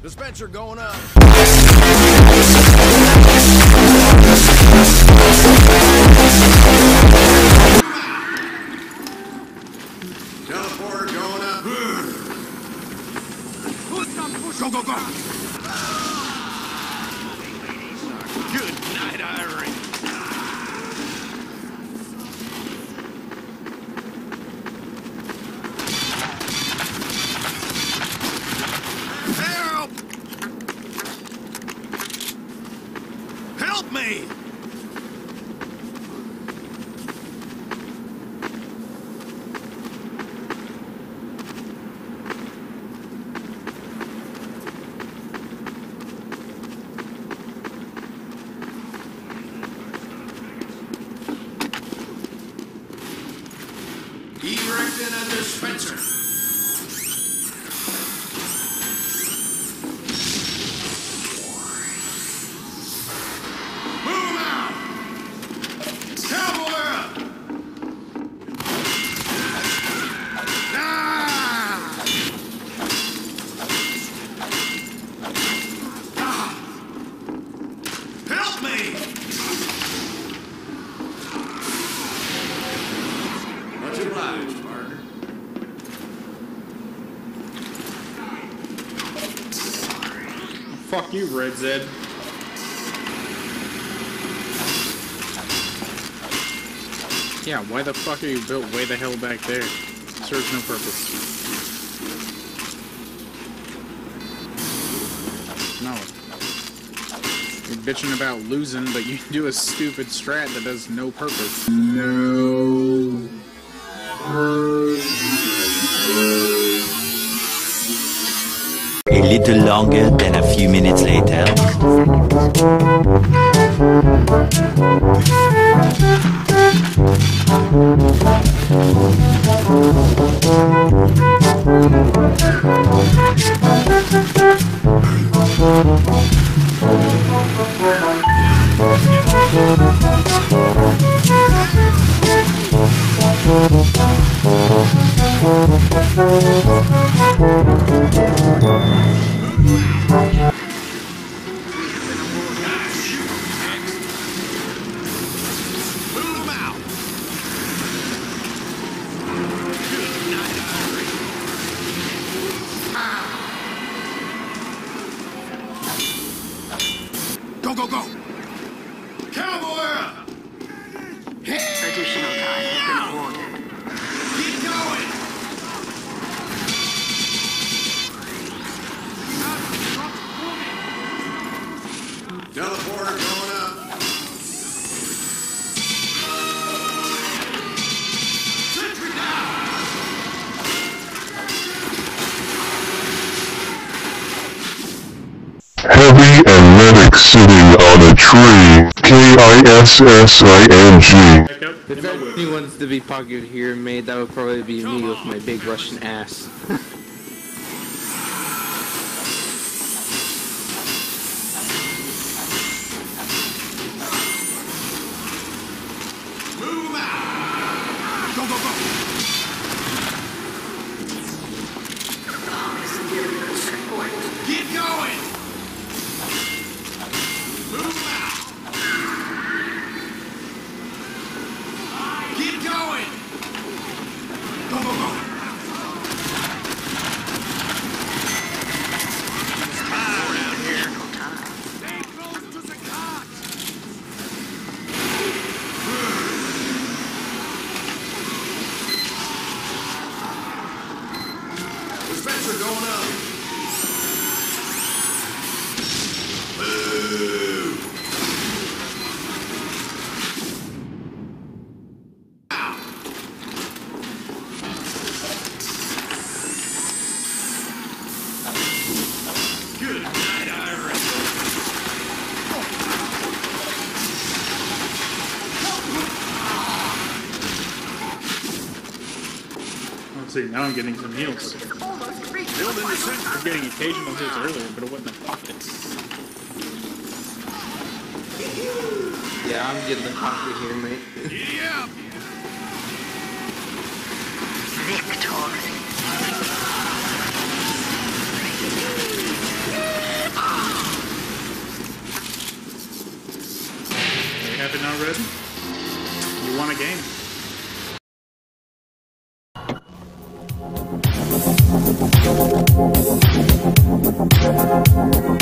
Dispenser going up. Teleporter going up. Go, go, go. Good night, Irene. Help! Help me! Erecting a dispenser. Move out! Cowboy up! Ah! Ah! Help me! Much obliged, partner. Fuck you, Red Zed. Yeah, why the fuck are you built way the hell back there? Serves no purpose. No. You're bitching about losing, but you do a stupid strat that does no purpose. No. A little longer than a few minutes later. Go, go, go! Cowboy up! Additional time has been awarded. Keep going! Teleporter going up. Sentry down! Heavy and medic sitting on a tree. K-I-S-S-I-N-G. If anyone's to be popular here, mate, that would probably be me with my big Russian ass. Move out! Go, go, go! Keep going! Move out! Keep going! Go, go, go! It's hot around here. Stay close to the cot! Dispenser going up. Boo! Good night, Iris. Let's see, now I'm getting some heals. Building the center. I was getting occasional heals earlier, but it wasn't in pockets. Yeah, I'm getting the coffee here, mate. Giddy up! Victory. already? You won a game.